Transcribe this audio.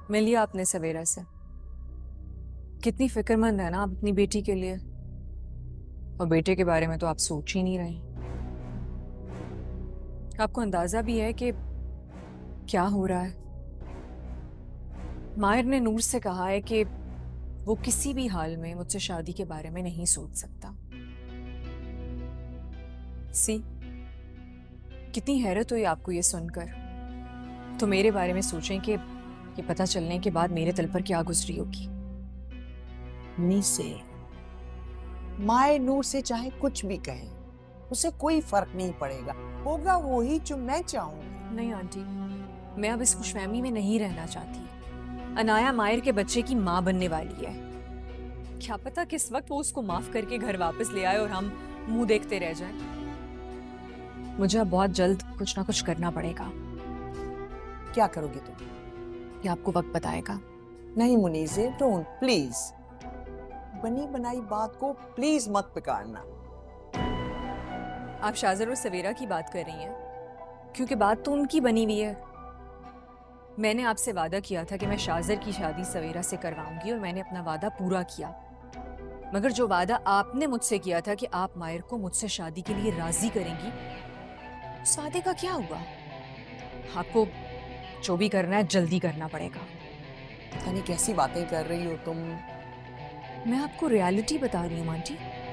मिलिए आपने सवेरा से। कितनी फिक्रमंद है ना आप अपनी बेटी के लिए। और बेटे के बारे में तो आप सोच ही नहीं रही। आपको अंदाजा भी है कि क्या हो रहा है। माहिर ने नूर से कहा है कि वो किसी भी हाल में मुझसे शादी के बारे में नहीं सोच सकता। सी, कितनी हैरत हुई आपको ये सुनकर। तो मेरे बारे में सोचें कि ये पता चलने के बाद मेरे दिल पर क्या गुजरी होगी। नी से माए नूर से चाहे कुछ भी कहे, उसे कोई फर्क नहीं पड़ेगा। होगा वही जो मैं चाहूंगी। नहीं आंटी, मैं अब इस खुशफहमी में नहीं रहना चाहती। अनाया माहिर के बच्चे की माँ बनने वाली है। क्या पता किस वक्त वो उसको माफ करके घर वापस ले आए और हम मुंह देखते रह जाएं। मुझे अब बहुत जल्द कुछ ना कुछ करना पड़ेगा। क्या करोगी तुम? ये आपको वक्त बताएगा। नहीं मुनीजे, डोंट प्लीज। बनी बनाई बात को प्लीज मत बिगाड़ना। आप शाजर और सवेरा की बात कर रही हैं, क्योंकि बात तो उनकी बनी हुई है। मैंने आपसे वादा किया था कि मैं शाजर की शादी सवेरा से करवाऊंगी और मैंने अपना वादा पूरा किया। मगर जो वादा आपने मुझसे किया था कि आप माहिर को मुझसे शादी के लिए राजी करेंगी, उस वादे का क्या हुआ? आपको जो भी करना है जल्दी करना पड़ेगा। यानी कैसी बातें कर रही हो तुम? मैं आपको रियलिटी बता रही हूँ आंटी।